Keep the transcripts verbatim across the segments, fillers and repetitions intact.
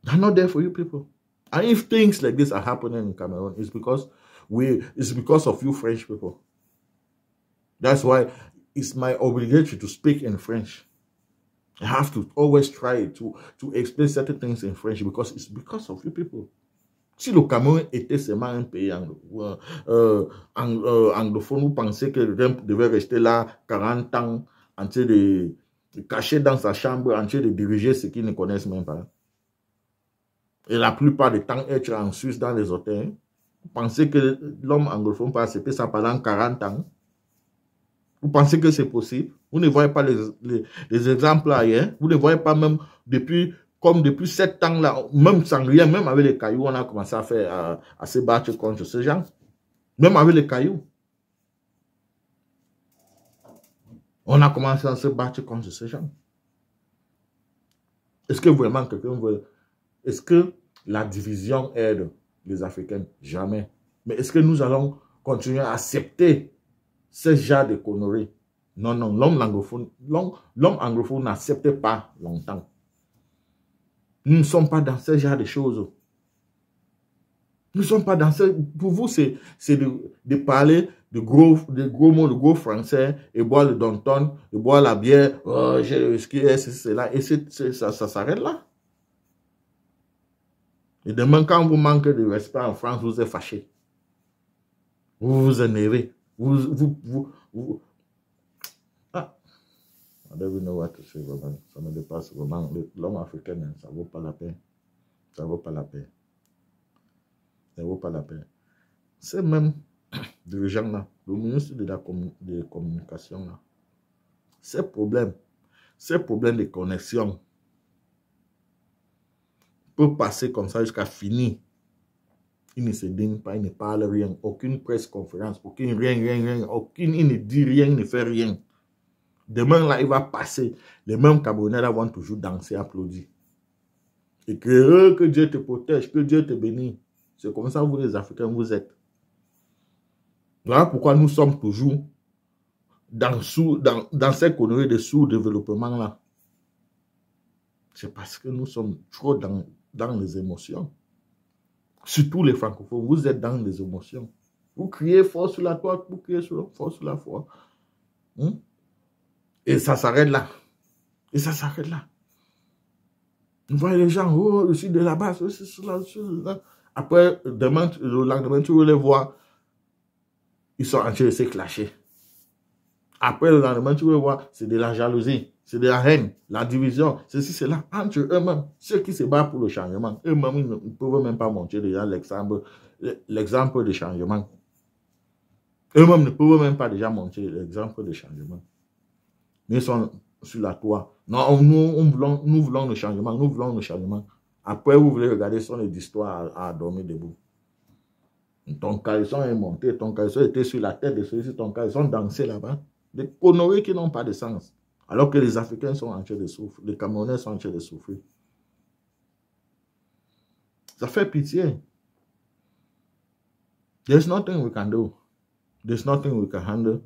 They're not there for you people. And if things like this are happening in Cameroon, it's because we it's because of you French people. That's why it's my obligation to speak in French. I have to always try to, to explain certain things in French because it's because of you people. Si le Cameroun était seulement un pays anglo, euh, euh, anglophone, vous pensez que le Trump devait rester là quarante ans en train de, de cacher dans sa chambre, en train de diriger ce qu'ils ne connaissent même pas. Et la plupart du temps, être en Suisse dans les hôtels. Vous pensez que l'homme anglophone peut accepter ça pendant quarante ans? Vous pensez que c'est possible? Vous ne voyez pas les, les, les exemples ailleurs. Vous ne voyez pas même depuis, comme depuis sept ans là, même sans rien, même avec les cailloux, on a commencé à faire, à, à se battre contre ces gens. Même avec les cailloux. On a commencé à se battre contre ces gens. Est-ce que vraiment quelqu'un veut... Est-ce que la division aide les Africains? Jamais. Mais est-ce que nous allons continuer à accepter ce genre de conneries? Non, non, l'homme anglophone, l'homme anglophone n'accepte pas longtemps. Nous ne sommes pas dans ce genre de choses. Nous ne sommes pas dans ce... Pour vous, c'est de, de parler de gros, de gros mots, de gros français, et boire le Danton, et boire la bière, oh, j'ai le whisky, c'est là, et c'est, ça, ça s'arrête là. Et demain, quand vous manquez de respect en France, vous êtes fâché. Vous vous énervez. Vous, vous, vous, vous... Ah, I don't even know what to say, vraiment. Ça me dépasse vraiment. L'homme africain, ça ne vaut pas la peine. Ça ne vaut pas la peine. Ça ne vaut pas la peine. C'est même dirigeant-là, le ministre de la commun de communication, là, ces problèmes, ces problèmes de connexion peuvent passer comme ça jusqu'à finir. Il ne se digne pas, il ne parle rien, aucune presse conférence, aucune rien, rien, rien, aucune, il ne dit rien, il ne fait rien. Demain, là, il va passer. Les mêmes Camerounais là vont toujours danser, applaudir. Et que, euh, que Dieu te protège, que Dieu te bénisse. C'est comme ça, vous les Africains, vous êtes. Voilà pourquoi nous sommes toujours dans, sous, dans, dans ces conneries de sous-développement là. C'est parce que nous sommes trop dans, dans les émotions. Surtout les francophones, vous êtes dans les émotions. Vous criez fort sur la toile, vous criez fort sur la foi. Hum? Et ça s'arrête là. Et ça s'arrête là. Vous voyez les gens, oh, je suis de la base, je suis là, je suis là. Après, demain, le lendemain, tu veux les voir. Ils sont en train de se clasher. Après, le lendemain, tu veux voir, c'est de la jalousie, c'est de la haine, la division, ceci, c'est là, entre eux-mêmes. Ceux qui se battent pour le changement, eux-mêmes, ils ne peuvent même pas montrer déjà l'exemple l'exemple de changement. Eux-mêmes ne peuvent même pas déjà montrer l'exemple de changement. Mais ils sont sur la toile. Non, nous, on voulons, nous voulons le changement, nous voulons le changement. Après, vous voulez regarder son histoire à, à dormir debout. Ton caleçon est monté, ton caleçon était sur la tête de celui-ci, ton caleçon dansait là-bas. Des conneries qui n'ont pas de sens. Alors que les Africains sont en train de souffrir, les Camerounais sont en train de souffrir. Ça fait pitié. There's nothing we can do. There's nothing we can handle.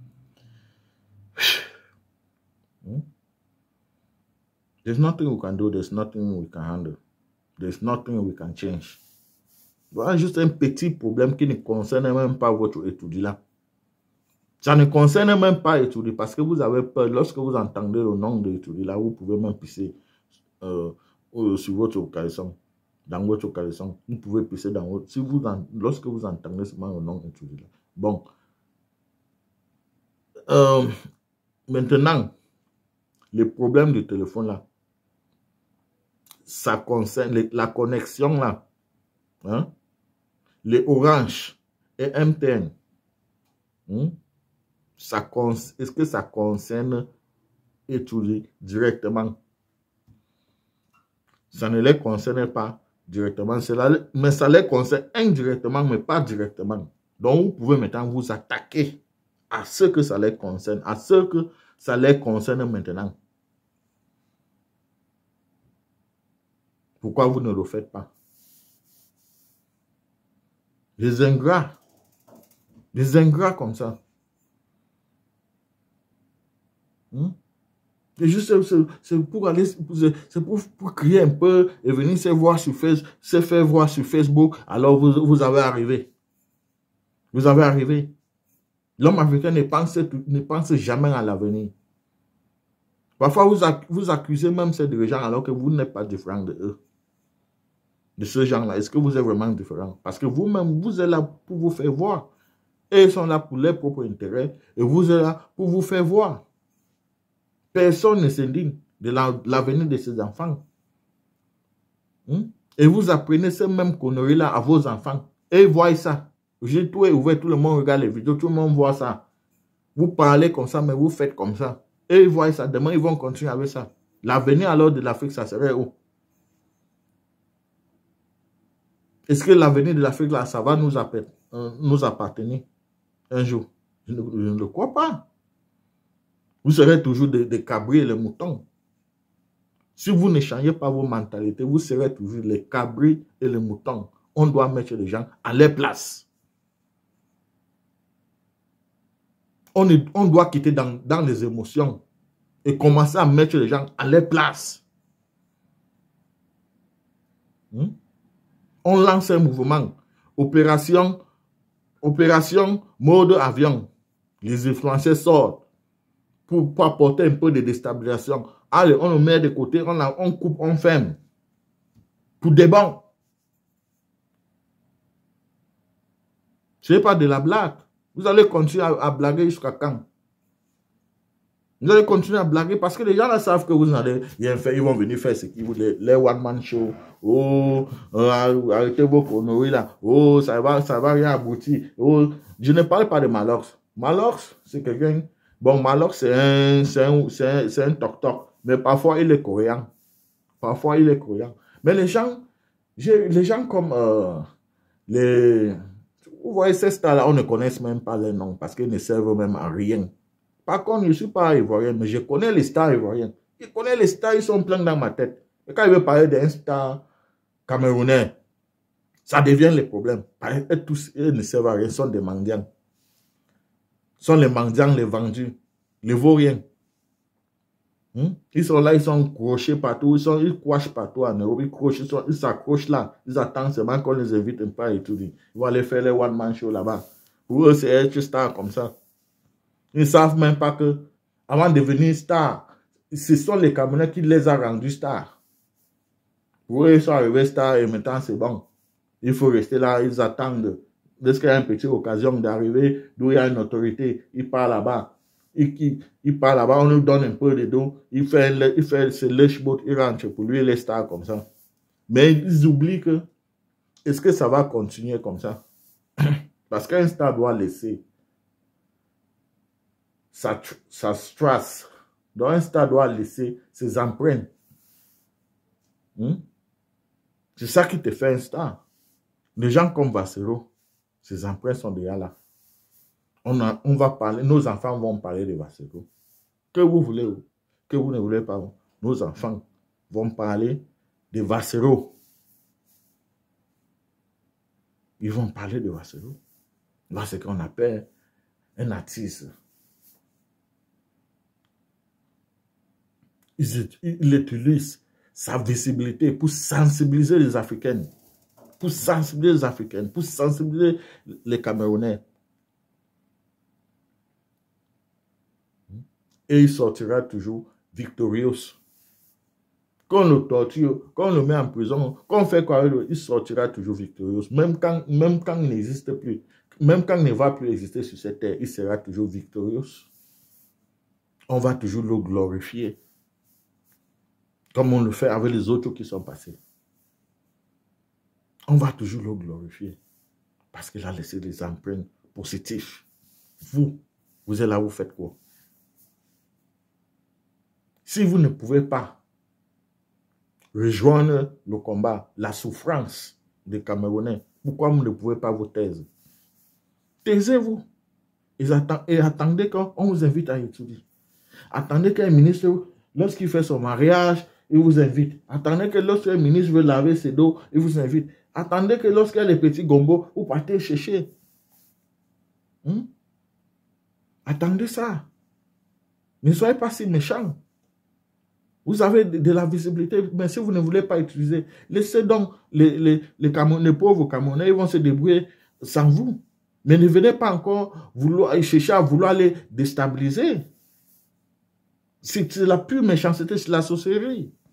Hmm? There's nothing we can do. There's nothing we can handle. There's nothing we can change. Voilà juste un petit problème qui ne concerne même pas votre étude là. Ça ne concerne même pas l'étude parce que vous avez peur. Lorsque vous entendez le nom de l'étude là, vous pouvez même pisser euh, sur votre caleçon. Dans votre caleçon. Vous pouvez pisser dans votre... Si vous en, lorsque vous entendez seulement le nom de l'étude là. Bon. Euh, maintenant, le problème du téléphone là, ça concerne les, la connexion là. Hein? Les Orange et M T N. Hein? Est-ce que ça concerne étudier directement? Ça ne les concerne pas directement, là, mais ça les concerne indirectement, mais pas directement. Donc, vous pouvez maintenant vous attaquer à ce que ça les concerne, à ce que ça les concerne maintenant. Pourquoi vous ne le faites pas? Des ingrats. Des ingrats comme ça. Hmm? C'est juste c'est pour aller, c'est pour, pour crier un peu et venir se voir sur Facebook, se faire voir sur Facebook. Alors vous, vous avez arrivé. Vous avez arrivé. L'homme africain ne pense, ne pense jamais à l'avenir. Parfois, vous, vous accusez même ces dirigeants alors que vous n'êtes pas différent de eux. De ce genre-là. Est-ce que vous êtes vraiment différent? Parce que vous-même, vous êtes là pour vous faire voir. Et ils sont là pour leurs propres intérêts. Et vous êtes là pour vous faire voir. Personne ne s'indigne de l'avenir de ses enfants. Hmm? Et vous apprenez ces mêmes conneries-là à vos enfants. Et ils voient ça. J'ai tout ouvert, tout le monde regarde les vidéos, tout le monde voit ça. Vous parlez comme ça, mais vous faites comme ça. Et ils voient ça. Demain, ils vont continuer avec ça. L'avenir alors de l'Afrique, ça serait où? Est-ce que l'avenir de l'Afrique, là, ça va nous, appartenir, euh, nous appartenir un jour? Je ne, je ne le crois pas. Vous serez toujours des, des cabris et les moutons. Si vous ne changez pas vos mentalités, vous serez toujours les cabris et les moutons. On doit mettre les gens à leur place. On, est, on doit quitter dans, dans les émotions et commencer à mettre les gens à leur place. Hmm? On lance un mouvement. Opération, opération mode avion. Les influenceurs sortent pour, pour apporter un peu de déstabilisation. Allez, on le met de côté, on, a, on coupe, on ferme. Pour des bons. Ce n'est pas de la blague. Vous allez continuer à, à blaguer jusqu'à quand? Vous allez continuer à blaguer parce que les gens là savent que vous allez rien faire. Ils vont venir faire ce qu'ils voulaient. Les one-man show. Oh, euh, arrêtez vos conneries là. Oh, ça va, ça va rien aboutir. Oh, je ne parle pas de Malox. Malox, c'est quelqu'un. Bon, Malox, c'est un, c'est un, c'est un, c'est un toc-toc. Mais parfois, il est coréen. Parfois, il est coréen. Mais les gens, les gens comme euh, les... Vous voyez, ces stars-là, on ne connaît même pas les noms parce qu'ils ne servent même à rien. Par contre, je ne suis pas ivoirien, mais je connais les stars ivoiriens. Je connais les stars, ils sont pleins dans ma tête. Et quand il veut parler d'un star camerounais, ça devient le problème. Eux tous, ils ne servent à rien, ils sont des mendiants. Ils sont les mendiants, les vendus, les vauriens. Hmm? Ils sont là, ils sont crochés partout, ils, sont, ils crochent partout en Europe, ils crochent, ils s'accrochent là, ils attendent seulement qu'on les invite un peu et tout. Ils vont aller faire les one-man show là-bas. Pour eux, c'est être star comme ça. Ils ne savent même pas que, avant de devenir star, ce sont les Camerounais qui les ont rendus stars. Pour eux, ils sont arrivés stars et maintenant c'est bon. Il faut rester là, ils attendent. Dès qu'il y a une petite occasion d'arriver, d'où il y a une autorité, ils partent là-bas. Il, il part là-bas, on lui donne un peu de dos, il fait, il fait ce lèche-boat, il rentre pour lui, les stars comme ça. Mais ils oublient que, est-ce que ça va continuer comme ça? Parce qu'un star doit laisser sa, sa trace. Donc un star doit laisser ses empreintes. Hmm? C'est ça qui te fait un star. Les gens comme Bassero, ses empreintes sont déjà là. On, a, on va parler, nos enfants vont parler de Bassero. Que vous voulez, que vous ne voulez pas, nos enfants vont parler de Bassero. Ils vont parler de Bassero. Là, c'est ce qu'on appelle un artiste. Ils, ils utilisent sa visibilité pour sensibiliser les Africains, pour sensibiliser les Africains, pour sensibiliser les Camerounais. Et il sortira toujours victorieux. Quand on le torture, quand on le met en prison, quand on fait quoi, il sortira toujours victorieux. Même quand, même quand il n'existe plus, même quand il ne va plus exister sur cette terre, il sera toujours victorieux. On va toujours le glorifier. Comme on le fait avec les autres qui sont passés. On va toujours le glorifier. Parce qu'il a laissé des empreintes positives. Vous, vous êtes là, vous faites quoi? Si vous ne pouvez pas rejoindre le combat, la souffrance des Camerounais, pourquoi vous ne pouvez pas vous taire? Taisez-vous. Et attendez qu'on vous invite à étudier. Attendez qu'un ministre, lorsqu'il fait son mariage, il vous invite. Attendez que lorsqu'un ministre veut laver ses dos, il vous invite. Attendez que lorsqu'il y a les petits gombos, vous partez chercher. Hmm? Attendez ça. Ne soyez pas si méchants. Vous avez de, de la visibilité, mais si vous ne voulez pas utiliser, laissez donc les, les, les, Camerounais, les pauvres Camerounais, ils vont se débrouiller sans vous. Mais ne venez pas encore vouloir, chercher à vouloir les déstabiliser. C'est la pure méchanceté, c'est la sorcellerie.